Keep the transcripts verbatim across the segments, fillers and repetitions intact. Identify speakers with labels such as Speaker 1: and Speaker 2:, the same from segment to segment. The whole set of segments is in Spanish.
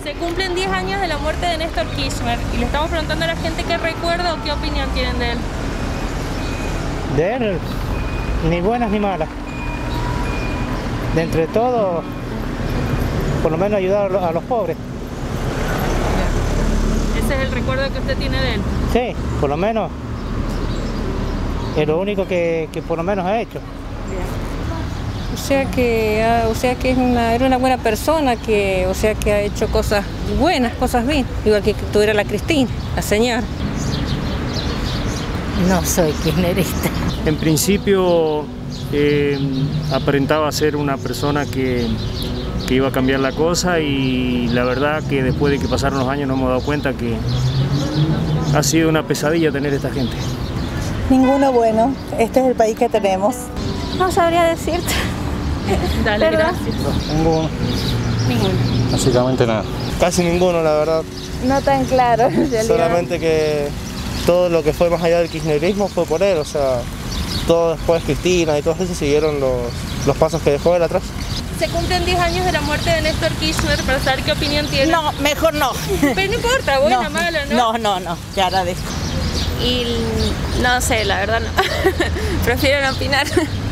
Speaker 1: Se cumplen diez años de la muerte de Néstor Kirchner y le estamos preguntando a la gente qué recuerda o qué opinión tienen de él.
Speaker 2: De él, ni buenas ni malas. De entre todo, por lo menos ayudar a los, a los pobres.
Speaker 1: ¿Ese es el recuerdo que usted tiene de él?
Speaker 2: Sí, por lo menos es lo único que, que por lo menos ha hecho.
Speaker 1: Bien.
Speaker 3: O sea que, ah, o sea que es una, era una buena persona, que, o sea que ha hecho cosas buenas, cosas bien, igual que tuviera la Cristina, la señora.
Speaker 4: No soy kirchnerista.
Speaker 5: En principio eh, aparentaba ser una persona que, que iba a cambiar la cosa, y la verdad que después de que pasaron los años nos hemos dado cuenta que ha sido una pesadilla tener esta gente.
Speaker 6: Ninguno bueno, este es el país que tenemos.
Speaker 7: No sabría decirte.
Speaker 1: Dale,
Speaker 7: ¿Verdad?
Speaker 1: gracias.
Speaker 8: No, ninguno.
Speaker 1: Ninguno.
Speaker 8: Básicamente nada.
Speaker 9: Casi ninguno, la verdad.
Speaker 7: No tan claro, en realidad.
Speaker 9: Solamente que todo lo que fue más allá del kirchnerismo fue por él, o sea, todo después Cristina y todos esos siguieron los, los pasos que dejó él atrás.
Speaker 1: Se cumplen diez años de la muerte de Néstor Kirchner, para saber qué opinión tiene.
Speaker 6: No, mejor no.
Speaker 1: Pero no importa, buena,
Speaker 6: no,
Speaker 1: mala, ¿no?
Speaker 6: No, no, no, te agradezco.
Speaker 7: Y no sé, la verdad no. Prefiero no opinar.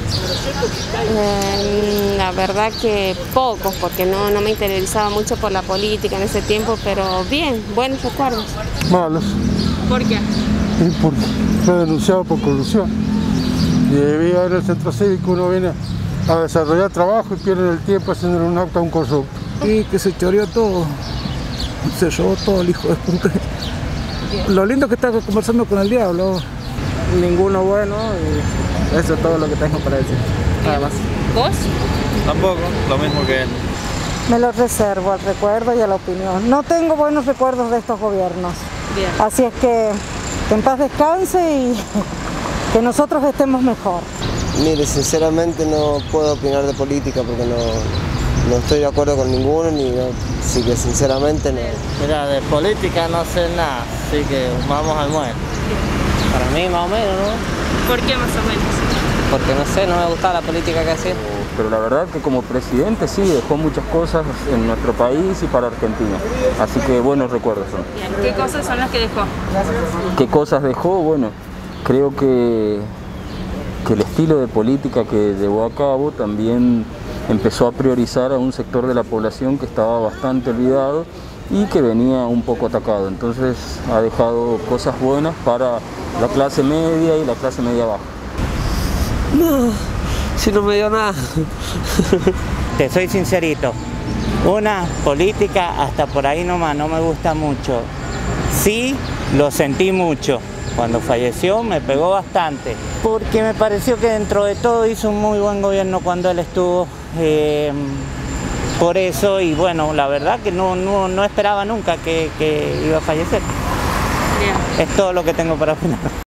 Speaker 10: Eh, la verdad que pocos, porque no, no me interesaba mucho por la política en ese tiempo, pero bien, buenos recuerdos.
Speaker 8: Malos.
Speaker 1: ¿Por qué?
Speaker 8: Y porque fue denunciado por corrupción. Y debía en el centro cívico uno viene a desarrollar trabajo y pierde el tiempo haciendo un acto a un corrupto.
Speaker 11: Y que se choreó todo, se llevó todo el hijo de puta. Lo lindo que está conversando con el diablo.
Speaker 12: Ninguno bueno, y eso es todo lo que tengo para decir, nada más.
Speaker 1: ¿Vos?
Speaker 13: Tampoco, lo mismo que él.
Speaker 6: Me lo reservo al recuerdo y a la opinión. No tengo buenos recuerdos de estos gobiernos.
Speaker 1: Bien.
Speaker 6: Así es que, que en paz descanse y que nosotros estemos mejor.
Speaker 14: Mire, sinceramente no puedo opinar de política porque no, no estoy de acuerdo con ninguno, ni no, así que sinceramente no.
Speaker 12: Mira, de política no sé nada, así que vamos al muerto. Para mí más o menos, ¿no?
Speaker 1: ¿Por qué más o menos?
Speaker 12: Porque no sé, no me gusta la política que hacía.
Speaker 15: Pero la verdad que como presidente sí dejó muchas cosas en nuestro país y para Argentina. Así que buenos recuerdos son.
Speaker 1: Bien. ¿Qué cosas son las que dejó?
Speaker 15: ¿Qué cosas dejó? Bueno, creo que, que el estilo de política que llevó a cabo también empezó a priorizar a un sector de la población que estaba bastante olvidado y que venía un poco atacado. Entonces ha dejado cosas buenas para la clase media y la clase media baja.
Speaker 12: No, si no me dio nada.
Speaker 2: Te soy sincerito, una política hasta por ahí nomás no me gusta mucho. Sí, lo sentí mucho. Cuando falleció me pegó bastante, porque me pareció que dentro de todo hizo un muy buen gobierno cuando él estuvo. Eh, por eso, y bueno, la verdad que no, no, no esperaba nunca que, que iba a fallecer.
Speaker 1: Bien.
Speaker 2: Es todo lo que tengo para opinar.